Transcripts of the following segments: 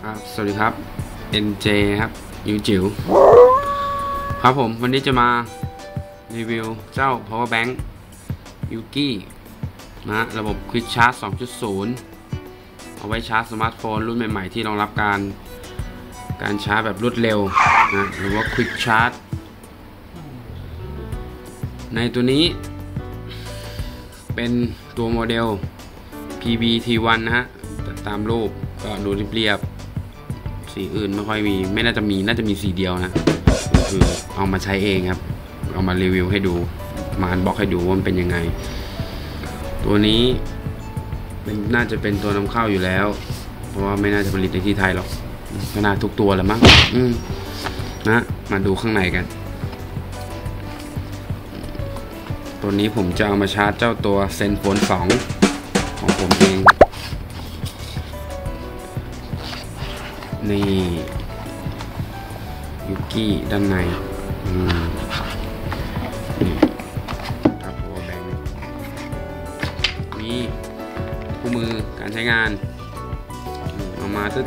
ครับสวัสดีครับ NJ ครับยูจิ๋วครับผมวันนี้จะมารีวิวเจ้า power bank Yuki นะระบบ Quick Charge 2.0 เอาไว้ชาร์จสมาร์ทโฟนรุ่นใหม่ๆที่รองรับการชาร์จแบบรวดเร็วนะหรือว่า Quick Charge ในตัวนี้เป็นตัวโมเดล PBT1 นะฮะตามรูปก็ดูเรียบๆสีอื่นไม่ค่อยมีน่าจะมีสีเดียวนะคือเอามาใช้เองครับเอามารีวิวให้ดูมาอันบ็อกให้ดูว่ามันเป็นยังไงตัวนี้น่าจะเป็นตัวนำเข้าอยู่แล้วเพราะว่าไม่น่าจะผลิตในที่ไทยหรอกก็น่าทุกตัวแหละมั้งนะมาดูข้างในกันตัวนี้ผมจะเอามาชาร์จเจ้าตัวเซนโฟน2ของผมเองนี่ยูกิด้านในนี่ครับโพแบงค์มีคู่มือการใช้งานเอามาดู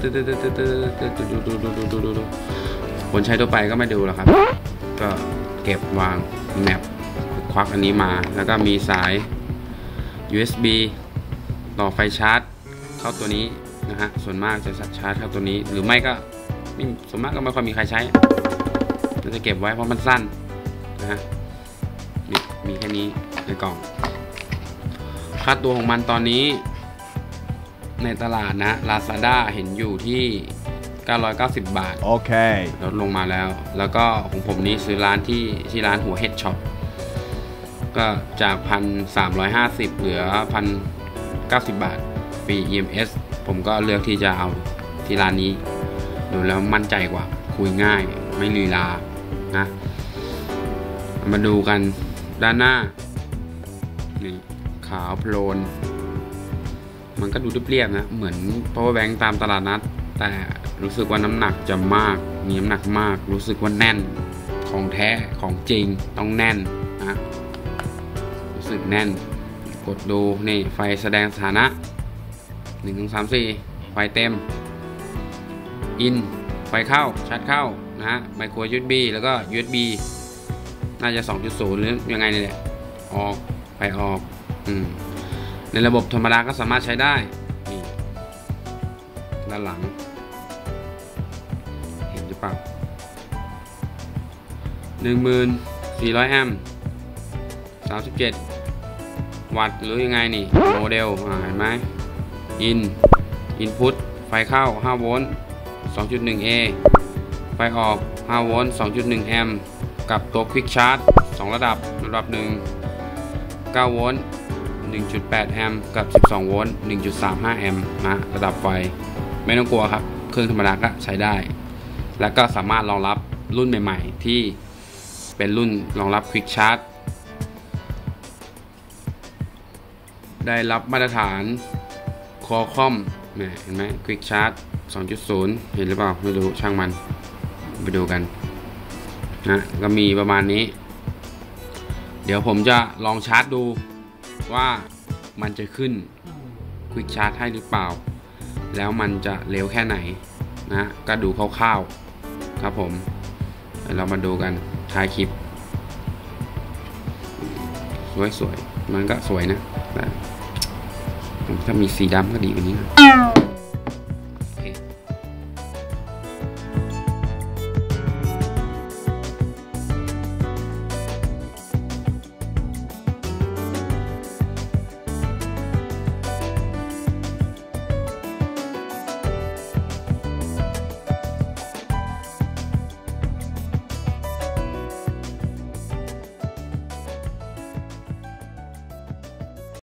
คนใช้ทั่วไปก็ไม่ดูหรอกครับก็เก็บวางแมปควักอันนี้มาแล้วก็มีสาย USB ต่อไฟชาร์จเข้าตัวนี้นะฮะส่วนมากจะชาร์จเข้าตัวนี้หรือไม่ก็ส่วนมากก็ไม่ค่อยมีใครใช้เราจะเก็บไว้เพราะมันสั้นนะฮะนี่มีแค่นี้ในกล่องค่าตัวของมันตอนนี้ในตลาดนะ Lazada เห็นอยู่ที่990 บาทโอเคลดลงมาแล้วก็ของผมนี้ซื้อร้านที่ร้านหัวเห็ดช็อปก็จาก 1,350 เหลือ 1,090 บาทฟรี EMS ผมก็เลือกที่จะเอาที่ร้านนี้ดูแล้วมั่นใจกว่าคุยง่ายไม่ลีลานะมาดูกันด้านหน้านี่ขาวโพลนมันก็ดูเรียบๆนะเหมือน power bank ตามตลาดนัดแต่รู้สึกว่าน้ำหนักจะมากมีน้ำหนักมากรู้สึกว่าแน่นของแท้ของจริงต้องแน่นนะรู้สึกแน่นกดดูนี่ไฟแสดงสถานะ1 2 3 4ไฟเต็มอินไฟเข้าชาร์จเข้านะฮะไมโคร USB แล้วก็ USB น่าจะ 2.0 หรือยังไงเนี่ยออกไฟออกในระบบธรรมดาก็สามารถใช้ได้นี่ด้านหลังเห็นหรือเปล่า 1400 แอมป์37 วัตต์หรือยังไงนี่โมเดลเห็นไหมอินพุตไฟเข้า5โวลต์ 2.1A ไฟออก5โวลต์ 2.1 แอมป์กับตัว Quick Charge 2 ระดับ9โวลต์ 1.8 แอมป์กับ12โวลต์ 1.35 แอมป์นะระดับไฟไม่ต้องกลัวครับเครื่องธรรมดาก็ใช้ได้แล้วก็สามารถรองรับรุ่นใหม่ๆที่เป็นรุ่นรองรับ Quick Charge ได้รับมาตรฐานQualcomm เห็นไหม Quick Charge 2.0 เห็นหรือเปล่าไม่รู้ช่างมันไปดูกันนะก็มีประมาณนี้เดี๋ยวผมจะลองชาร์จดูว่ามันจะขึ้น Quick Charge ให้หรือเปล่าแล้วมันจะเร็วแค่ไหนนะก็ดูคร่าวๆครับผมเรามาดูกันท้ายคลิปสวยๆมันก็สวยนะถ้ามีสีดำก็ดีกว่านี้นะโอเค